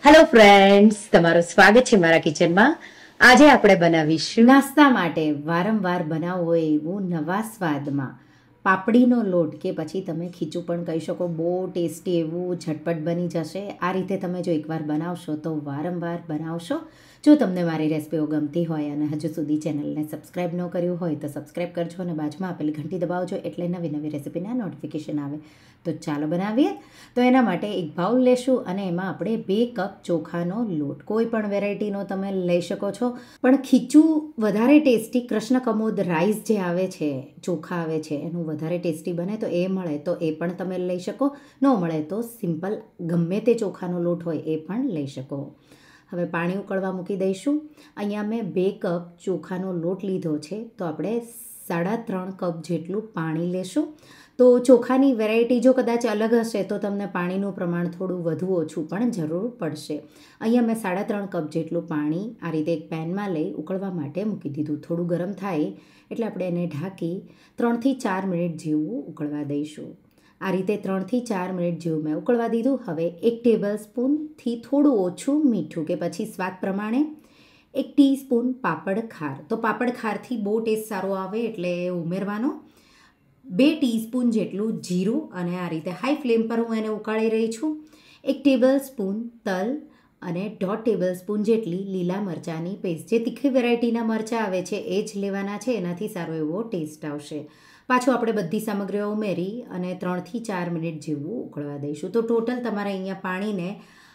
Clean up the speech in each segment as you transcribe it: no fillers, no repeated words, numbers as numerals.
Hello friends, તમારું સ્વાગત છે મારા કિચનમાં. આજે આપણે બનાવીશું નાસ્તા માટે વારંવાર બનાવવો હોય એવું નવા સ્વાદમાં પાપડીનો લોટ કે પછી તમે ખીચું પણ કહી શકો. બહુ ટેસ્ટી એવું ઝટપટ બની જશે. આ રીતે તમે જો એકવાર બનાવશો તો વારંવાર બનાવશો. જો તમને મારી રેસિપીઓ ગમતી હોય અને હજુ સુધી ચેનલને સબસ્ક્રાઈબ ન કર્યું હોય તો સબસ્ક્રાઈબ કરજો અને બાજુમાં આપેલી ઘંટી દબાવજો એટલે નવી નવી રેસિપીના નોટિફિકેશન આવે. તો ચાલો બનાવીએ. તો એના માટે એક બાઉલ લેશું અને એમાં આપણે 2 કપ ચોખાનો લોટ, કોઈ પણ વેરાયટીનો તમે લઈ શકો છો. પણ ખીચું વધારે ટેસ્ટી કૃષ્ણ કમોદ રાઈસ જે આવે છે, ચોખા આવે છે, એનું વધારે ટેસ્ટી બને. તો એ મળે તો એ પણ તમે લઈ શકો, ન મળે તો સિમ્પલ ગમે તે ચોખાનો લોટ હોય એ પણ લઈ શકો. હવે પાણી ઉકળવા મૂકી દઈશું. અહીંયા મેં 2 કપ ચોખાનો લોટ લીધો છે, તો આપણે 3.5 કપ જેટલું પાણી લેશું. તો ચોખાની વેરાયટી જો કદાચ અલગ હશે તો તમને પાણીનું પ્રમાણ થોડું વધુ ઓછું પણ જરૂર પડશે. અહીંયા મેં 3.5 કપ જેટલું પાણી આ રીતે એક પેનમાં લઈ ઉકળવા માટે મૂકી દીધું. થોડું ગરમ થાય એટલે આપણે એને ઢાંકી 3થી 4 મિનિટ જેવું ઉકળવા દઈશું. આ રીતે 3થી 4 મિનિટ જેવું મેં ઉકળવા દીધું. હવે 1 ટેબલ સ્પૂનથી થોડું ઓછું મીઠું કે પછી સ્વાદ પ્રમાણે 1 ટીસ્પૂન પાપડ ખાર. તો પાપડ ખારથી બહુ ટેસ્ટ સારો આવે એટલે ઉમેરવાનો. 2 ટીસ્પૂન જેટલું જીરું અને આ રીતે હાઈ ફ્લેમ પર હું એને ઉકાળી રહી છું. 1 ટેબલ સ્પૂન તલ અને 1.5 ટેબલ સ્પૂન જેટલી લીલા મરચાંની પેસ્ટ. જે તીખી વેરાયટીના મરચાં આવે છે એ જ લેવાના છે, એનાથી સારો એવો ટેસ્ટ આવશે. પાછું આપણે બધી સામગ્રીઓ ઉમેરી અને 3થી 4 મિનિટ જેવું ઉકળવા દઈશું. તો ટોટલ તમારે અહીંયા પાણીને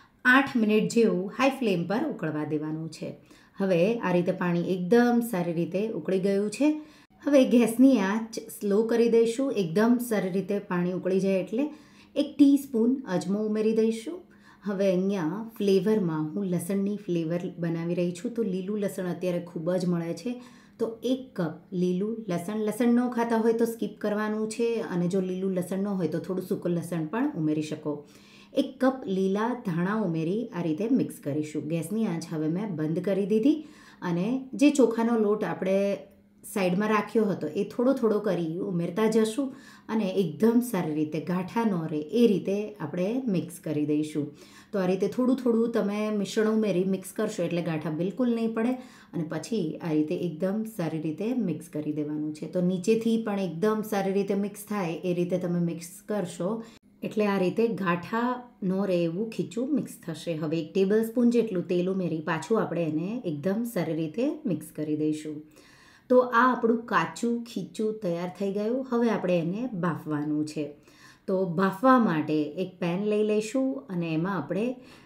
8 મિનિટ જેવું હાઈ ફ્લેમ પર ઉકળવા દેવાનું છે. હવે આ રીતે પાણી એકદમ સારી રીતે ઉકળી ગયું છે. હવે ગેસની આંચ સ્લો કરી દઈશું. એકદમ સારી રીતે પાણી ઉકળી જાય એટલે 1 ટીસ્પૂન અજમો ઉમેરી દઈશું. હવે અહીંયા ફ્લેવરમાં હું લસણની ફ્લેવર બનાવી રહી છું. તો લીલું લસણ અત્યારે ખૂબ જ મળે છે, તો 1 કપ લીલું લસણ. લસણ ન ખાતા હોય તો સ્કીપ કરવાનું છે, અને જો લીલું લસણ ન હોય તો થોડું સૂકું લસણ પણ ઉમેરી શકો. 1 કપ લીલા ધાણા ઉમેરી આ રીતે મિક્સ કરીશું. ગેસની આંચ હવે મેં બંધ કરી દીધી અને જે ચોખાનો લોટ આપણે સાઈડમાં રાખ્યો હતો એ થોડો થોડો કરી ઉમેરતા જશું અને એકદમ સારી રીતે ગાંઠા ન રહે એ રીતે આપણે મિક્સ કરી દઈશું. તો આ રીતે થોડું થોડું તમે મિશ્રણ ઉમેરી મિક્સ કરશો એટલે ગાંઠા બિલકુલ નહીં પડે. અને પછી આ રીતે એકદમ સારી રીતે મિક્સ કરી દેવાનું છે. તો નીચેથી પણ એકદમ સારી રીતે મિક્સ થાય એ રીતે તમે મિક્સ કરશો એટલે આ રીતે ગાંઠા ન રહે એવું ખીચું મિક્સ થશે. હવે 1 ટેબલ સ્પૂન જેટલું તેલ ઉમેરી પાછું આપણે એને એકદમ સારી રીતે મિક્સ કરી દઈશું. તો આ આપણું કાચું ખીચું તૈયાર થઈ ગયું. હવે આપણે એને બાફવાનું છે. તો બાફવા માટે એક પેન લઈ લઈશું અને એમાં આપણે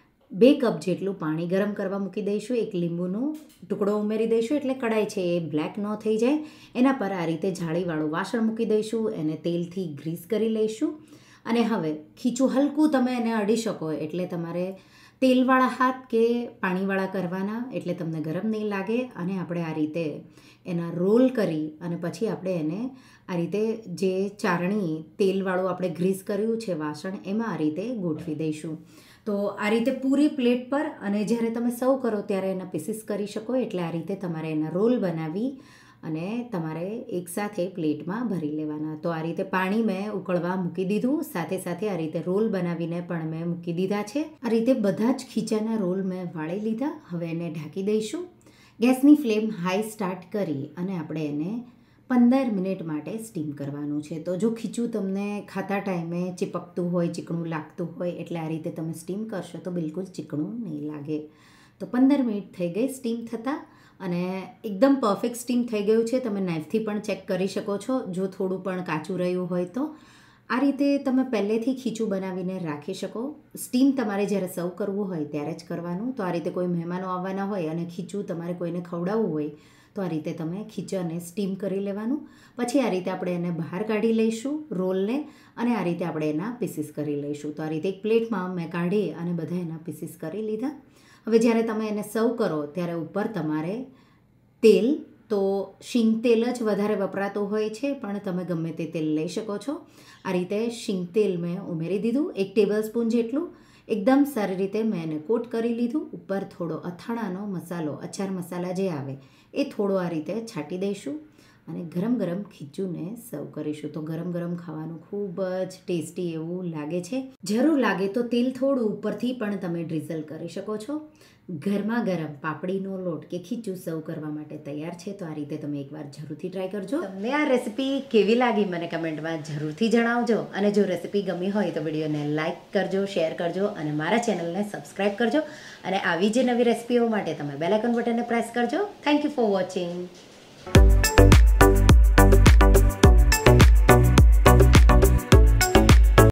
2 કપ જેટલું પાણી ગરમ કરવા મૂકી દઈશું. 1 લીંબુનો ટુકડો ઉમેરી દઈશું એટલે કડાઈ છે એ બ્લેક ન થઈ જાય. એના પર આ રીતે જાળીવાળું વાસણ મૂકી દઈશું. એને તેલથી ગ્રીસ કરી લઈશું. અને હવે ખીચું હલકું તમે એને અડી શકો એટલે તમારે તેલવાળા હાથ કે પાણીવાળા કરવાના એટલે તમને ગરમ નહીં લાગે. અને આપણે આ રીતે એના રોલ કરી અને પછી આપણે એને આ રીતે જે ચારણી તેલવાળું આપણે ગ્રીસ કર્યું છે વાસણ એમાં આ રીતે ગોઠવી દઈશું. તો આ રીતે પૂરી પ્લેટ પર અને જ્યારે તમે સર્વ કરો ત્યારે એના પીસીસ કરી શકો. એટલે આ રીતે તમારે એના રોલ બનાવી અને તમારે એકસાથે પ્લેટમાં ભરી લેવાના. તો આ રીતે પાણી મેં ઉકળવા મૂકી દીધું. સાથે સાથે આ રીતે રોલ બનાવીને પણ મેં મૂકી દીધા છે. આ રીતે બધા જ ખીચાના રોલ મેં વાળી લીધા. હવે એને ઢાંકી દઈશું. ગેસની ફ્લેમ હાઈ સ્ટાર્ટ કરી અને આપણે એને 15 મિનિટ માટે સ્ટીમ કરવાનું છે. તો જો ખીચું તમને ખાતા ટાઈમે ચીપકતું હોય, ચીકણું લાગતું હોય એટલે આ રીતે તમે સ્ટીમ કરશો તો બિલકુલ ચીકણું નહીં લાગે. તો 15 મિનિટ થઈ ગઈ સ્ટીમ થતાં અને એકદમ પરફેક્ટ સ્ટીમ થઈ ગયું છે. તમે નાઇફથી પણ ચેક કરી શકો છો જો થોડું પણ કાચું રહ્યું હોય તો. આ રીતે તમે પહેલેથી ખીચું બનાવીને રાખી શકો. સ્ટીમ તમારે જ્યારે સર્વ કરવું હોય ત્યારે જ કરવાનું. તો આ રીતે કોઈ મહેમાનો આવવાના હોય અને ખીચું તમારે કોઈને ખવડાવવું હોય તો આ રીતે તમે ખીચાને સ્ટીમ કરી લેવાનું. પછી આ રીતે આપણે એને બહાર કાઢી લઈશું રોલને અને આ રીતે આપણે એના પીસીસ કરી લઈશું. તો આ રીતે એક પ્લેટમાં મેં કાઢી અને બધા એના પીસીસ કરી લીધા. હવે જ્યારે તમે એને સર્વ કરો ત્યારે ઉપર તમારે તેલ, તો શીંગ તેલ જ વધારે વપરાતું હોય છે પણ તમે ગમે તે તેલ લઈ શકો છો. આ રીતે શીંગ તેલ મેં ઉમેરી દીધું 1 ટેબલ સ્પૂન જેટલું. એકદમ સારી રીતે મેં એને કોટ કરી લીધું. ઉપર થોડો અથાણાનો મસાલો, અચાર મસાલા જે આવે એ થોડો આ રીતે છાંટી દઈશું. અને ગરમ ગરમ ખીચુંને સર્વ કરીશું. તો ગરમ ગરમ ખાવાનું ખૂબ જ ટેસ્ટી એવું લાગે છે. જરૂર લાગે તો તેલ થોડું ઉપરથી પણ તમે ડ્રીઝલ કરી શકો છો. ગરમા ગરમ પાપડીનો લોટ કે ખીચું સર્વ કરવા માટે તૈયાર છે. તો આ રીતે તમે એકવાર જરૂરથી ટ્રાય કરજો. તમને આ રેસીપી કેવી લાગી મને કમેન્ટમાં જરૂરથી જણાવજો. અને જો રેસીપી ગમી હોય તો વિડીયોને લાઇક કરજો, શેર કરજો અને મારા ચેનલને સબસ્ક્રાઈબ કરજો. અને આવી જે નવી રેસીપીઓ માટે તમે બેલ આઇકોન બટનને પ્રેસ કરજો. Thank you for watching.